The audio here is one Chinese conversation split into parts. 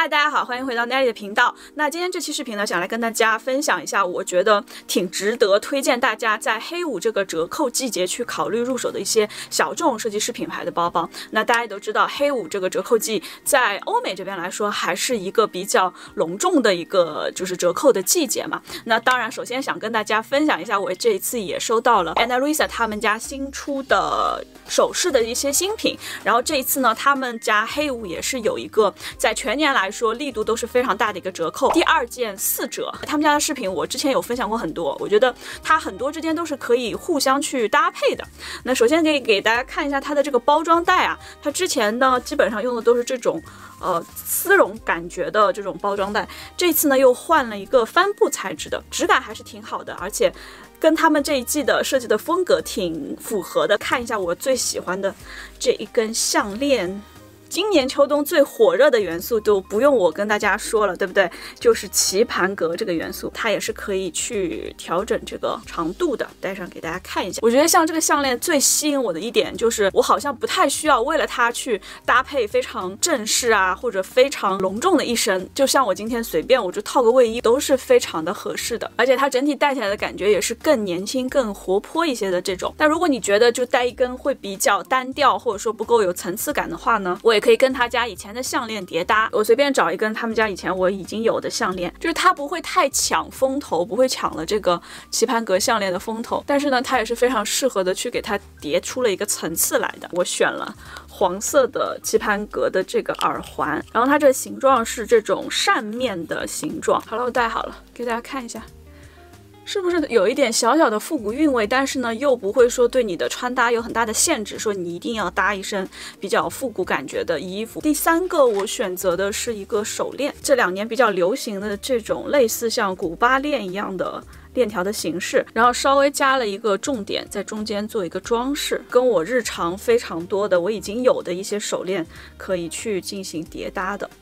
嗨，大家好，欢迎回到 Nelly 的频道。那今天这期视频呢，想来跟大家分享一下，我觉得挺值得推荐大家在黑五这个折扣季节去考虑入手的一些小众设计师品牌的包包。那大家都知道，黑五这个折扣季在欧美这边来说，还是一个比较隆重的一个就是折扣的季节嘛。那当然，首先想跟大家分享一下，我这一次也收到了 Ana Luisa 他们家新出的首饰的一些新品。然后这一次呢，他们家黑五也是有一个在全年来说力度都是非常大的一个折扣，第2件4折。他们家的饰品我之前有分享过很多，我觉得它很多之间都是可以互相去搭配的。那首先可以给大家看一下它的这个包装袋啊，它之前呢基本上用的都是这种丝绒感觉的这种包装袋，这次呢又换了一个帆布材质的，质感还是挺好的，而且跟他们这一季的设计的风格挺符合的。看一下我最喜欢的这一根项链，今年秋冬最火热的元素都不用我跟大家说了，对不对？就是棋盘格这个元素，它也是可以去调整这个长度的。戴上给大家看一下，我觉得像这个项链最吸引我的一点就是，我好像不太需要为了它去搭配非常正式啊，或者非常隆重的一身。就像我今天随便我就套个卫衣都是非常的合适的，而且它整体戴起来的感觉也是更年轻、更活泼一些的这种。但如果你觉得就戴一根会比较单调，或者说不够有层次感的话呢，我也可以跟他家以前的项链叠搭。我随便找一根他们家以前我已经有的项链，就是它不会太抢风头，不会抢了这个棋盘格项链的风头，但是呢它也是非常适合的去给它叠出了一个层次来的。我选了黄色的棋盘格的这个耳环，然后它这个形状是这种扇面的形状。好了，我戴好了，给大家看一下，是不是有一点小小的复古韵味，但是呢又不会说对你的穿搭有很大的限制，说你一定要搭一身比较复古感觉的衣服。第3个我选择的是一个手链，这2年比较流行的这种类似像古巴链一样的链条的形式，然后稍微加了一个重点在中间做一个装饰，跟我日常非常多的我已经有的一些手链可以去进行叠搭的。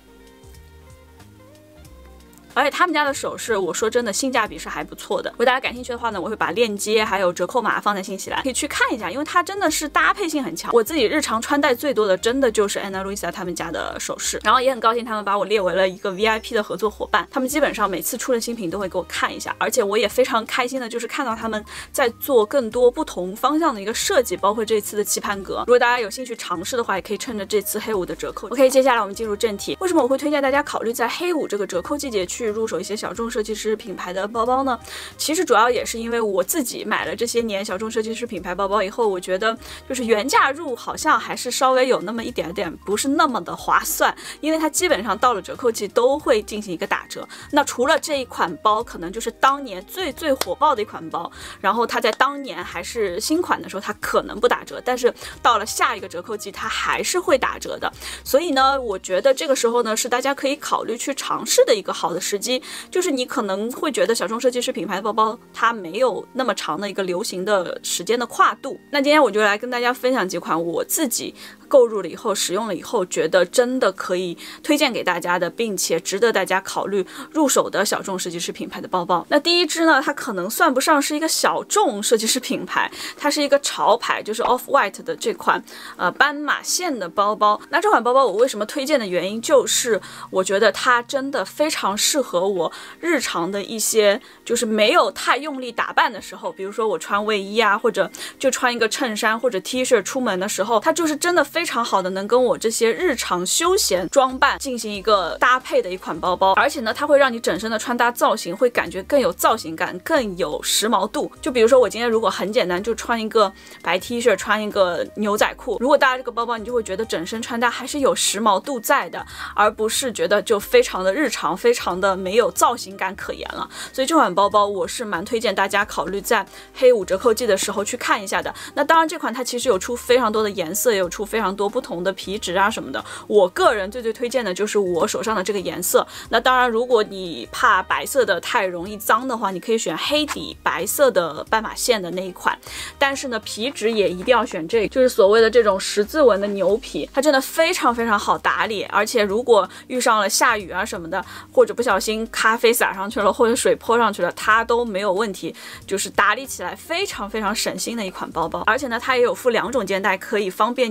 而且他们家的首饰，我说真的性价比是还不错的。如果大家感兴趣的话呢，我会把链接还有折扣码放在信息栏，可以去看一下，因为它真的是搭配性很强。我自己日常穿戴最多的真的就是 Ana Luisa 他们家的首饰，然后也很高兴他们把我列为了一个 VIP 的合作伙伴。他们基本上每次出了新品都会给我看一下，而且我也非常开心的就是看到他们在做更多不同方向的一个设计，包括这次的棋盘格。如果大家有兴趣尝试的话，也可以趁着这次黑五的折扣。OK， 接下来我们进入正题。为什么我会推荐大家考虑在黑五这个折扣季节去入手一些小众设计师品牌的包包呢？其实主要也是因为我自己买了这些年小众设计师品牌包包以后，我觉得就是原价入好像还是稍微有那么一点点不是那么的划算，因为它基本上到了折扣季都会进行一个打折。那除了这一款包可能就是当年最火爆的一款包，然后它在当年还是新款的时候它可能不打折，但是到了下一个折扣季它还是会打折的。所以呢我觉得这个时候呢是大家可以考虑去尝试的一个好的时机，就是你可能会觉得小众设计师品牌的包包它没有那么长的一个流行的时间的跨度。那今天我就来跟大家分享几款我自己购入了以后使用了以后觉得真的可以推荐给大家的，并且值得大家考虑入手的小众设计师品牌的包包。那第一支呢，它可能算不上是一个小众设计师品牌，它是一个潮牌，就是 Off-White 的这款斑马线的包包。那这款包包我为什么推荐的原因，就是我觉得它真的非常适合我日常的一些就是没有太用力打扮的时候，比如说我穿卫衣啊，或者就穿一个衬衫或者 T 恤出门的时候，它就是真的非常好的能跟我这些日常休闲装扮进行一个搭配的一款包包。而且呢它会让你整身的穿搭造型会感觉更有造型感，更有时髦度。就比如说我今天如果很简单就穿一个白 T 恤，穿一个牛仔裤，如果搭这个包包，你就会觉得整身穿搭还是有时髦度在的，而不是觉得就非常的日常，非常的没有造型感可言了。所以这款包包我是蛮推荐大家考虑在黑五折扣季的时候去看一下的。那当然这款它其实有出非常多的颜色，也有出非常多不同的皮质啊什么的，我个人最推荐的就是我手上的这个颜色。那当然如果你怕白色的太容易脏的话，你可以选黑底白色的斑马线的那一款，但是呢皮质也一定要选这个，就是所谓的这种十字纹的牛皮，它真的非常好打理。而且如果遇上了下雨啊什么的，或者不小心咖啡洒上去了或者水泼上去了，它都没有问题，就是打理起来非常省心的一款包包。而且呢它也有附2种肩带，可以方便你转换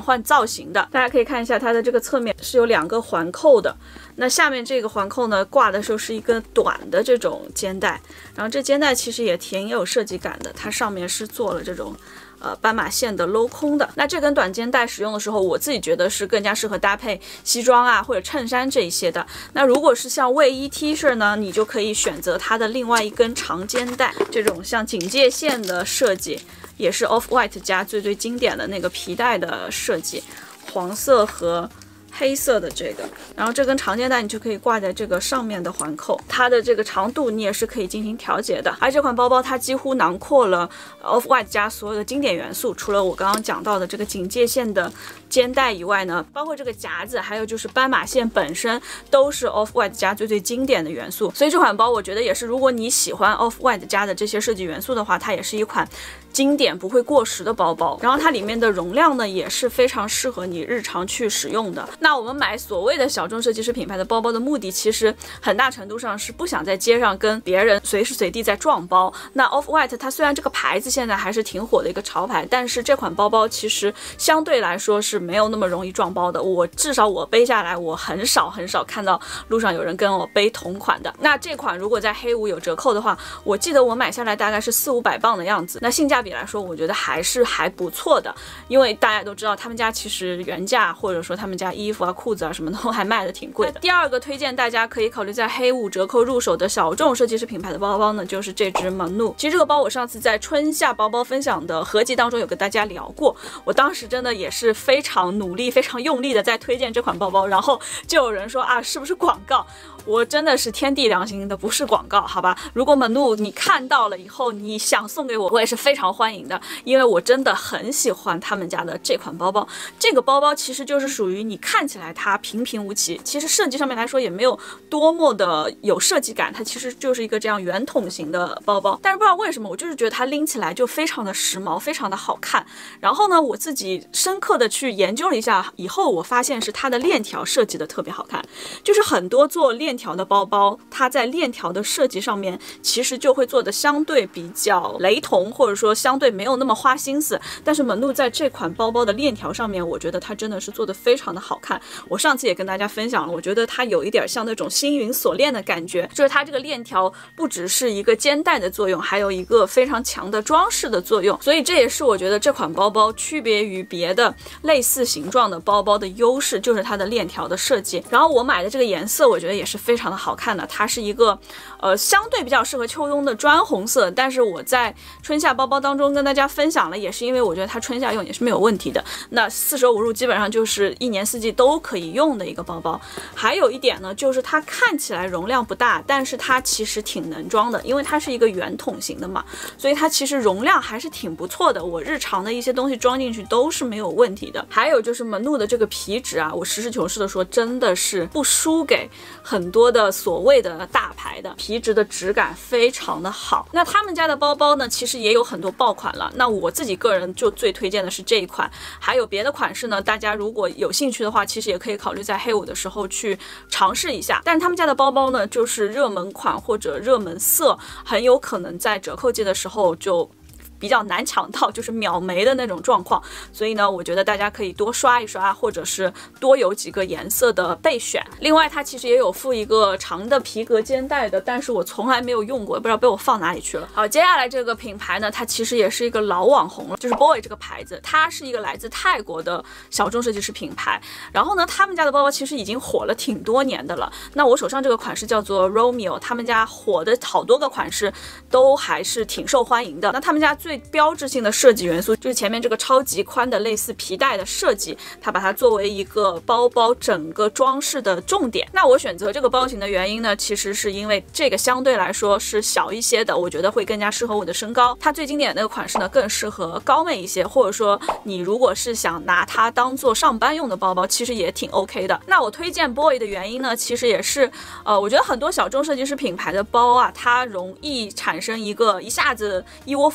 换造型的。大家可以看一下它的这个侧面是有2个环扣的，那下面这个环扣呢挂的时候是一根短的这种肩带，然后这肩带其实也挺有设计感的，它上面是做了这种斑马线的镂空的。那这根短肩带使用的时候，我自己觉得是更加适合搭配西装啊或者衬衫这一些的。那如果是像卫衣 T 恤呢，你就可以选择它的另外一根长肩带，这种像警戒线的设计，也是 Off-White 家最经典的那个皮带的设计，黄色和黑色的这个，然后这根长肩带你就可以挂在这个上面的环扣，它的这个长度你也是可以进行调节的。而这款包包它几乎囊括了 Off-White 家所有的经典元素，除了我刚刚讲到的这个警戒线的肩带以外呢，包括这个夹子，还有就是斑马线本身都是 Off-White 家最经典的元素。所以这款包我觉得也是，如果你喜欢 Off-White 家的这些设计元素的话，它也是一款经典不会过时的包包。然后它里面的容量呢也是非常适合你日常去使用的。那我们买所谓的小众设计师品牌的包包的目的，其实很大程度上是不想在街上跟别人随时随地在撞包。那 Off-White 它虽然这个牌子现在还是挺火的一个潮牌，但是这款包包其实相对来说是没有那么容易撞包的。至少我背下来，我很少看到路上有人跟我背同款的。那这款如果在黑五有折扣的话，我记得我买下来大概是400-500磅的样子。那性价比来说，我觉得还不错的，因为大家都知道他们家其实原价或者说他们家衣服啊、裤子啊什么都还卖的挺贵的。第二个推荐大家可以考虑在黑五折扣入手的小众设计师品牌的包包呢，就是这只 Manu。其实这个包我上次在春夏包包分享的合集当中有跟大家聊过，我当时真的也是非常努力、非常用力的在推荐这款包包，然后就有人说啊，是不是广告？我真的是天地良心的，不是广告，好吧？如果Manu你看到了以后，你想送给我，我也是非常欢迎的，因为我真的很喜欢他们家的这款包包。这个包包其实就是属于你看起来它平平无奇，其实设计上面来说也没有多么的有设计感，它其实就是一个这样圆筒型的包包。但是不知道为什么，我就是觉得它拎起来就非常的时髦，非常的好看。然后呢，我自己深刻的去研究了一下以后，我发现是它的链条设计的特别好看，就是很多做链条的包包，它在链条的设计上面其实就会做的相对比较雷同，或者说相对没有那么花心思。但是Manu在这款包包的链条上面，我觉得它真的是做的非常的好看。我上次也跟大家分享了，我觉得它有一点像那种星云锁链的感觉，就是它这个链条不只是一个肩带的作用，还有一个非常强的装饰的作用。所以这也是我觉得这款包包区别于别的类似形状的包包的优势，就是它的链条的设计。然后我买的这个颜色我觉得也是非常的好看的，它是一个相对比较适合秋冬的砖红色，但是我在春夏包包当中跟大家分享了，也是因为我觉得它春夏用也是没有问题的。那4舍5入基本上就是1年4季都可以用的一个包包。还有一点呢，就是它看起来容量不大，但是它其实挺能装的，因为它是一个圆筒型的嘛，所以它其实容量还是挺不错的，我日常的一些东西装进去都是没有问题的。还有就是Manu的这个皮质啊，我实事求是的说，真的是不输给很多的所谓的大牌的，皮质的质感非常的好。那他们家的包包呢，其实也有很多爆款了，那我自己个人就最推荐的是这一款，还有别的款式呢，大家如果有兴趣的话，其实也可以考虑在黑五的时候去尝试一下。但是他们家的包包呢，就是热门款或者热门色，很有可能在折扣季的时候就比较难抢到，就是秒没的那种状况。所以呢，我觉得大家可以多刷一刷，或者是多有几个颜色的备选。另外它其实也有附一个长的皮革肩带的，但是我从来没有用过，不知道被我放哪里去了。好，接下来这个品牌呢，它其实也是一个老网红了，就是 Boy 这个牌子，它是一个来自泰国的小众设计师品牌。然后呢，他们家的包包其实已经火了挺多年的了。那我手上这个款式叫做 Romeo， 他们家火的好多个款式都还是挺受欢迎的。那他们家最标志性的设计元素就是前面这个超级宽的类似皮带的设计，它把它作为一个包包整个装饰的重点。那我选择这个包型的原因呢，其实是因为这个相对来说是小一些的，我觉得会更加适合我的身高。它最经典的那个款式呢，更适合高妹一些，或者说你如果是想拿它当做上班用的包包，其实也挺 OK 的。那我推荐 Boy 的原因呢，其实也是我觉得很多小众设计师品牌的包啊，它容易产生一个一下子一窝蜂的风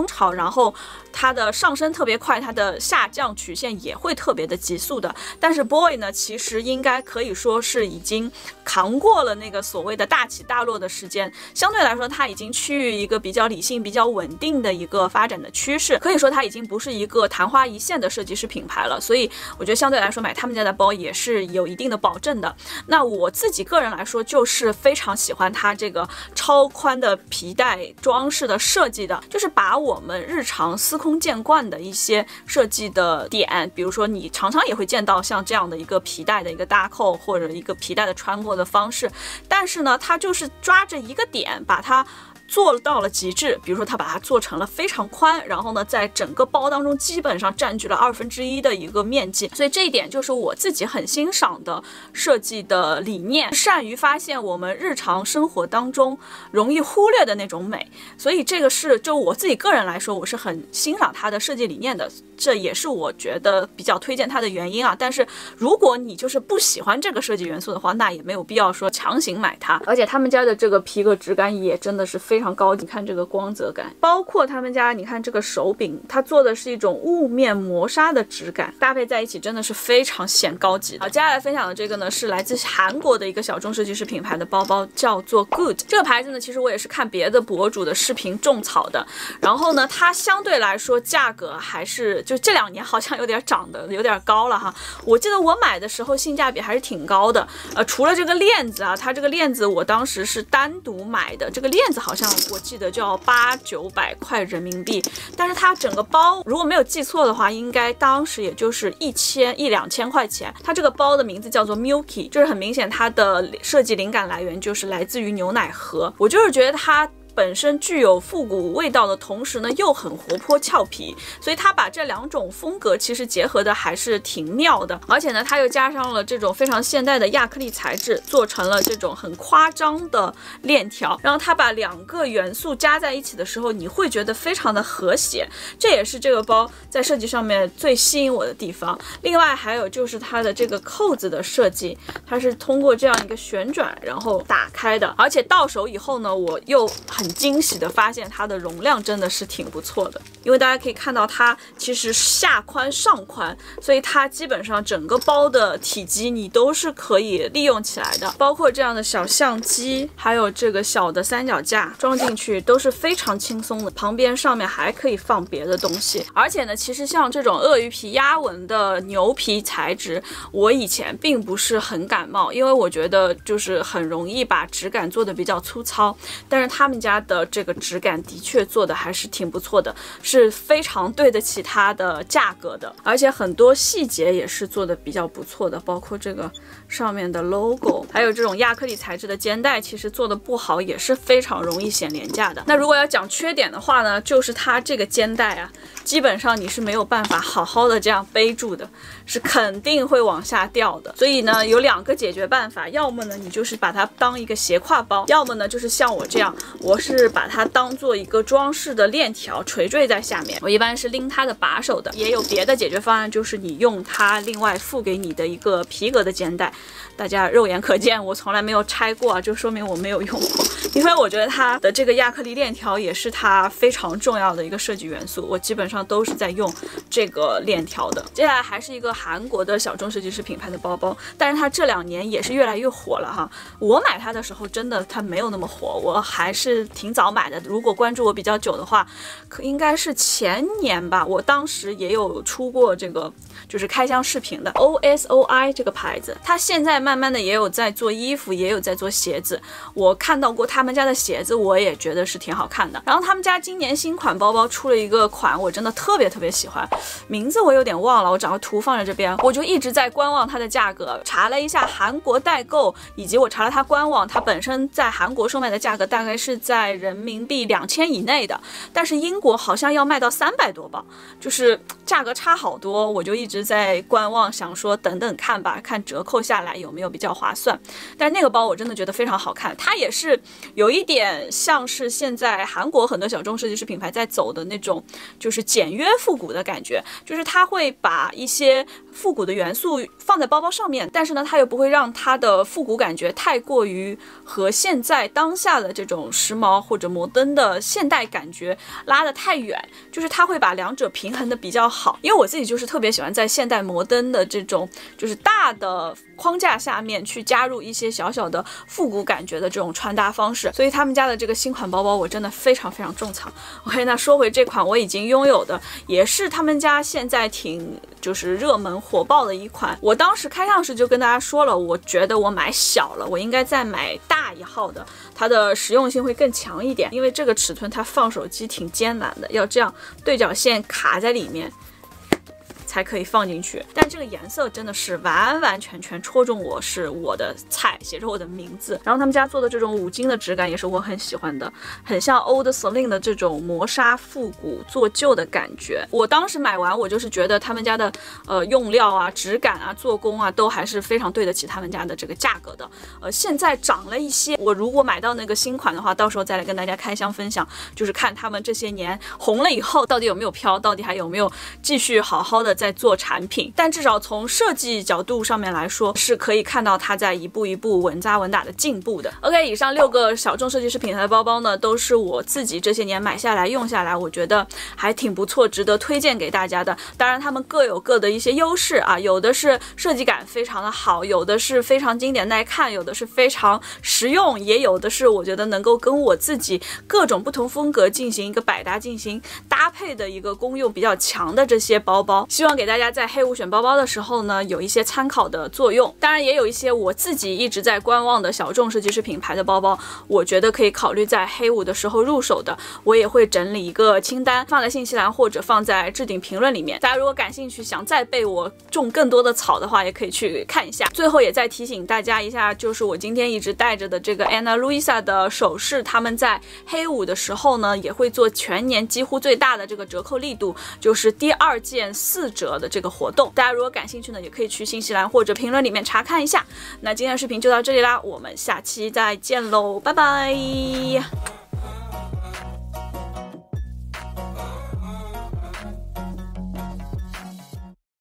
风潮，然后它的上升特别快，它的下降曲线也会特别的急速的。但是 Boy 呢，其实应该可以说是已经扛过了那个所谓的大起大落的时间，相对来说它已经趋于一个比较理性、比较稳定的一个发展的趋势，可以说它已经不是一个昙花一现的设计师品牌了。所以我觉得相对来说买他们家的包也是有一定的保证的。那我自己个人来说，就是非常喜欢它这个超宽的皮带装饰的设计的，就是把我们日常司空见惯的一些设计的点，比如说你常常也会见到像这样的一个皮带的一个搭扣，或者一个皮带的穿过的方式，但是呢，它就是抓着一个点把它做到了极致。比如说它把它做成了非常宽，然后呢在整个包当中基本上占据了1/2的一个面积，所以这一点就是我自己很欣赏的设计的理念，善于发现我们日常生活当中容易忽略的那种美。所以这个是就我自己个人来说，我是很欣赏它的设计理念的，这也是我觉得比较推荐它的原因啊。但是如果你就是不喜欢这个设计元素的话，那也没有必要说强行买它。而且他们家的这个皮革质感也真的是非常高级，你看这个光泽感，包括他们家你看这个手柄，它做的是一种雾面磨砂的质感，搭配在一起真的是非常显高级的。好，接下来分享的这个呢是来自韩国的一个小众设计师品牌的包包，叫做 Good。 这个牌子呢其实我也是看别的博主的视频种草的，然后呢它相对来说价格还是就这2年好像有点涨得有点高了哈。我记得我买的时候性价比还是挺高的，除了这个链子啊，它这个链子我当时是单独买的，这个链子好像我记得就要800-900块人民币，但是它整个包如果没有记错的话，应该当时也就是1000-2000块钱。它这个包的名字叫做 Milky， 就是很明显它的设计灵感来源就是来自于牛奶盒。我就是觉得它本身具有复古味道的同时呢，又很活泼俏皮，所以它把这2种风格其实结合的还是挺妙的。而且呢，它又加上了这种非常现代的亚克力材质，做成了这种很夸张的链条，然后它把2个元素加在一起的时候，你会觉得非常的和谐，这也是这个包在设计上面最吸引我的地方。另外还有就是它的这个扣子的设计，它是通过这样一个旋转然后打开的，而且到手以后呢，我又很惊喜的发现它的容量真的是挺不错的，因为大家可以看到它其实下宽上宽，所以它基本上整个包的体积你都是可以利用起来的，包括这样的小相机，还有这个小的三脚架装进去都是非常轻松的，旁边上面还可以放别的东西。而且呢，其实像这种鳄鱼皮压纹的牛皮材质，我以前并不是很感冒，因为我觉得就是很容易把质感做的比较粗糙，但是他们家的这个质感的确做的还是挺不错的，是非常对得起它的价格的，而且很多细节也是做的比较不错的，包括这个上面的 logo， 还有这种亚克力材质的肩带，其实做的不好也是非常容易显廉价的。那如果要讲缺点的话呢，就是它这个肩带啊，基本上你是没有办法好好的这样背住的，是肯定会往下掉的。所以呢，有2个解决办法，要么呢你就是把它当一个斜挎包，要么呢就是像我这样，我是把它当做一个装饰的链条垂坠在下面，我一般是拎它的把手的。也有别的解决方案，就是你用它另外附给你的一个皮革的肩带，大家肉眼可见我从来没有拆过啊，就说明我没有用过，因为我觉得它的这个亚克力链条也是它非常重要的一个设计元素，我基本上都是在用这个链条的。接下来还是一个韩国的小众设计师品牌的包包，但是它这2年也是越来越火了哈。我买它的时候真的它没有那么火，我还是挺早买的，如果关注我比较久的话，应该是前年吧，我当时也有出过这个就是开箱视频的 OSOI 这个牌子，它现在慢慢的也有在做衣服，也有在做鞋子，我看到过他们家的鞋子，我也觉得是挺好看的。然后他们家今年新款包包出了一个款，我真的特别喜欢，名字我有点忘了，我找个图放在这边，我就一直在观望它的价格，查了一下韩国代购，以及我查了它官网，它本身在韩国售卖的价格大概是在人民币2000以内的，但是英国好像要卖到300多磅，就是价格差好多，我就一直在观望，想说等等看吧，看折扣下来有没有比较划算。但是那个包我真的觉得非常好看，它也是有一点像是现在韩国很多小众设计师品牌在走的那种就是简约复古的感觉，就是它会把一些复古的元素放在包包上面，但是呢，它又不会让它的复古感觉太过于和现在当下的这种时髦或者摩登的现代感觉拉得太远，就是它会把两者平衡的比较好。因为我自己就是特别喜欢在现代摩登的这种就是大的框架下面去加入一些小小的复古感觉的这种穿搭方式，所以他们家的这个新款包包我真的非常非常种草。OK， 那说回这款我已经拥有的，也是他们家现在挺就是热门火爆的一款。我当时开箱时就跟大家说了，我觉得我买小了，我应该再买大一号的，它的实用性会更强一点，因为这个尺寸它放手机挺艰难的，要这样对角线卡在里面才可以放进去。但这个颜色真的是完完全全戳中我，是我的菜，写着我的名字。然后他们家做的这种五金的质感也是我很喜欢的，很像 Old Celine 的这种磨砂复古做旧的感觉。我当时买完，我就是觉得他们家的用料啊、质感啊、做工啊，都还是非常对得起他们家的这个价格的。现在涨了一些，我如果买到那个新款的话，到时候再来跟大家开箱分享，就是看他们这些年红了以后到底有没有飘，到底还有没有继续好好的在做产品。但至少从设计角度上面来说，是可以看到它在一步一步稳扎稳打的进步的。OK， 以上6个小众设计师品牌的包包呢，都是我自己这些年买下来用下来，我觉得还挺不错，值得推荐给大家的。当然他们各有各的一些优势啊，有的是设计感非常的好，有的是非常经典耐看，有的是非常实用，也有的是我觉得能够跟我自己各种不同风格进行一个百搭进行搭配的一个功用比较强的这些包包，希望给大家在黑五选包包的时候呢有一些参考的作用。当然也有一些我自己一直在观望的小众设计师品牌的包包，我觉得可以考虑在黑五的时候入手的，我也会整理一个清单放在信息栏或者放在置顶评论里面，大家如果感兴趣想再被我种更多的草的话，也可以去看一下。最后也再提醒大家一下，就是我今天一直戴着的这个 Ana Luisa 的首饰，他们在黑五的时候呢也会做全年几乎最大的这个折扣力度，就是第2件4折的这个活动，大家如果感兴趣呢也可以去信息栏或者评论里面查看一下。那今天的视频就到这里啦，我们下期再见喽，拜拜。